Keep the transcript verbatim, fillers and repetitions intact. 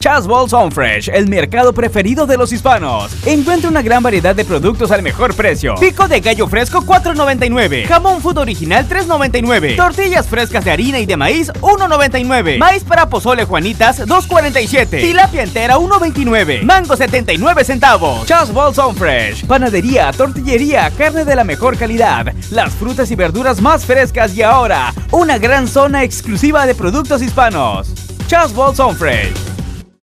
Chas Balls on Fresh, el mercado preferido de los hispanos. Encuentra una gran variedad de productos al mejor precio. Pico de gallo fresco cuatro noventa y nueve. Jamón food original tres noventa y nueve. Tortillas frescas de harina y de maíz uno noventa y nueve. Maíz para pozole Juanitas dos cuarenta y siete. Tilapia entera uno veintinueve. Mango setenta y nueve centavos. Chas Balls on Fresh. Panadería, tortillería, carne de la mejor calidad. Las frutas y verduras más frescas y ahora una gran zona exclusiva de productos hispanos. Chas Balls on Fresh.